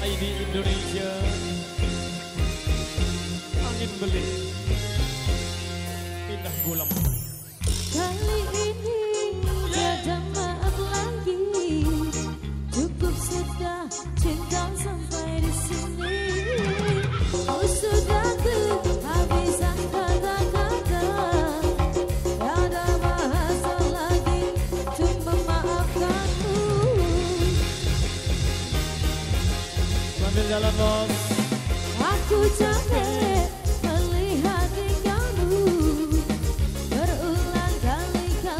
ID Indonesia, angin beling, indah gulam. Kali ini tiada maaf lagi, cukup sudah cinta sampai di sini. Oh sudah kehabisan kata-kata, tiada bahasa lagi untuk memaafkanmu. Sambil jalan bos. Aku capek melihat tingkahmu, berulang kali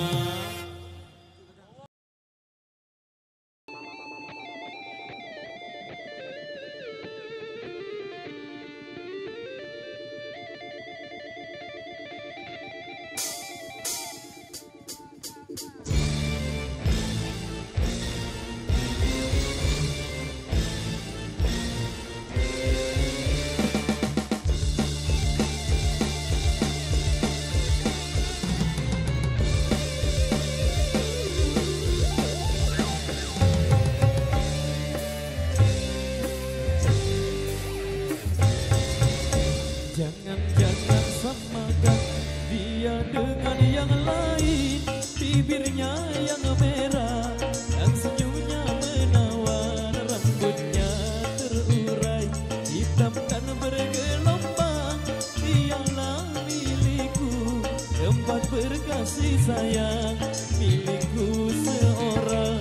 Jangan-jangan samakan dia dengan yang lain, bibirnya yang merah dan senyumnya menawan, rambutnya terurai hitam dan bergelombang. Dialah milikku, tempat berkasih sayang, milikku seorang.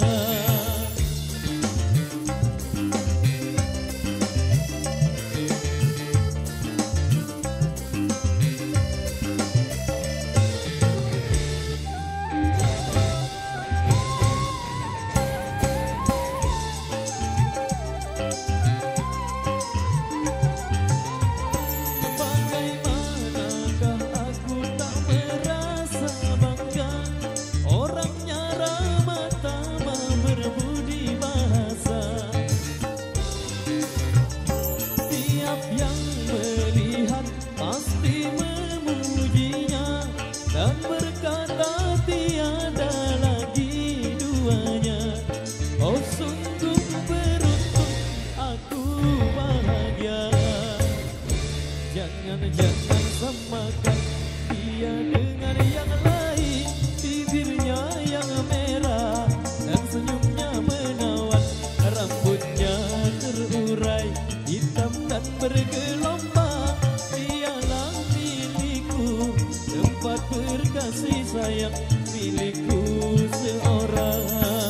Dan berkata tiada lagi duanya. Oh sungguh beruntung, aku bahagia. Jangan-jangan samakan dia dengan yang lain, bibirnya yang merah dan senyumnya menawan, rambutnya terurai hitam dan bergelombang. Dialah milikku, tempat berkasih sayang, milikku seorang.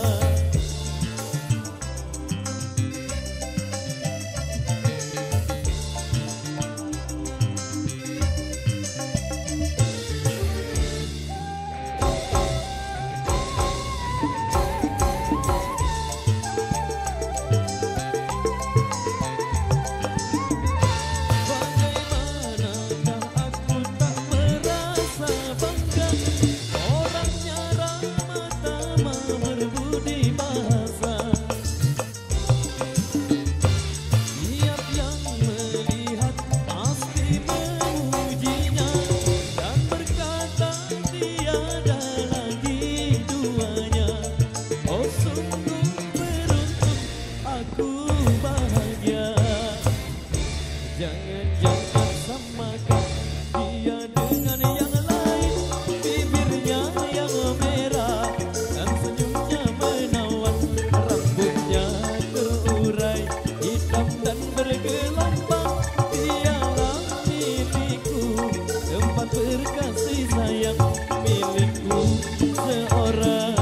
Jangan-jangan samakan dia dengan yang lain, bibirnya yang merah dan senyumnya menawan, rambutnya terurai hitam dan bergelombang. Dialah milikku, tempat berkasih sayang, milikku seorang.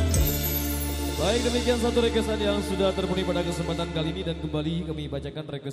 Baik, demikian satu requestan yang sudah terpenuhi pada kesempatan kali ini, dan kembali kami bacakan request